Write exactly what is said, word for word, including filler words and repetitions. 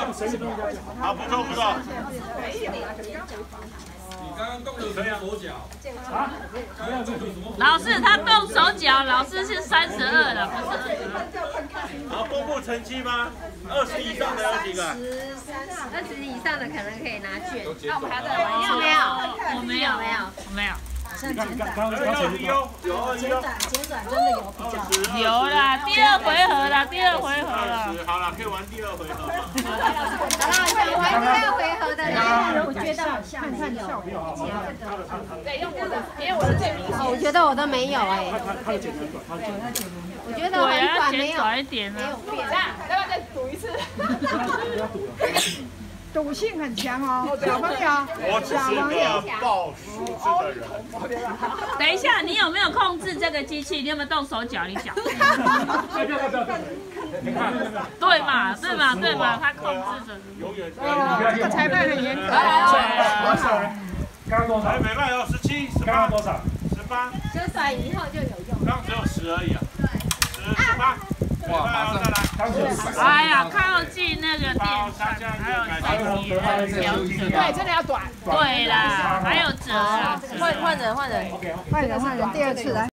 好，不错不错。 你刚刚动的什么手脚？啊？ 老师他动手脚，老师是三十二了，不是二十二。 好，公布成绩吗？二十以上的有几个？ 二十以上的可能可以拿券。 那我们还要再玩一有没有？ 我没有， 没有， 我没有。 像简短， 有二一哦，有二一哦。 简短真的有比较。 有啦，第二回合啦，第二回合了。 好了，可以玩第二回合了。 好了，想玩第二回合的人， 我觉得好像没有。 对，用我的，因为我的最明显。 我觉得我都没有哎。 他的剪很短，他的剪很短。 我觉得很短，没有， 短一点没有变。 要不要再赌一次？ 不要赌了。 赌性很强哦，小朋友。 我只是个报数字的人。 等一下，你有没有控制这个机器？你有没有动手脚？你讲。 不要不要不要！你看， 对嘛，对嘛，对嘛，他控制着。 永远。 哦，这个裁判很严格。 来来，刚刚多少？ 还没卖哦，十七、十八、 刚刚多少？ 十八。 就甩以后就有用。 刚只有十而已啊。十、十八。哇，马上再来。 哎呀，靠近那个电扇，还有身体还有调整。 对，真的要短。 对啦，还有折啊。 换换人，换人， 换人换人，第二次来。